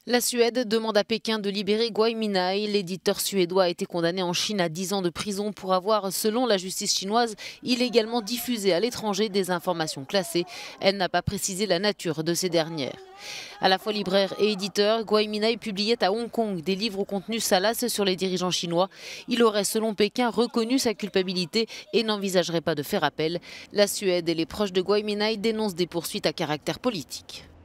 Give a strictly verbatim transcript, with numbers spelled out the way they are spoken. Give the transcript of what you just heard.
La Suède demande à Pékin de libérer Gui Minhai. L'éditeur suédois a été condamné en Chine à dix ans de prison pour avoir, selon la justice chinoise, illégalement diffusé à l'étranger des informations classées. Elle n'a pas précisé la nature de ces dernières. À la fois libraire et éditeur, Gui Minhai publiait à Hong Kong des livres au contenu salace sur les dirigeants chinois. Il aurait, selon Pékin, reconnu sa culpabilité et n'envisagerait pas de faire appel. La Suède et les proches de Gui Minhai dénoncent des poursuites à caractère politique.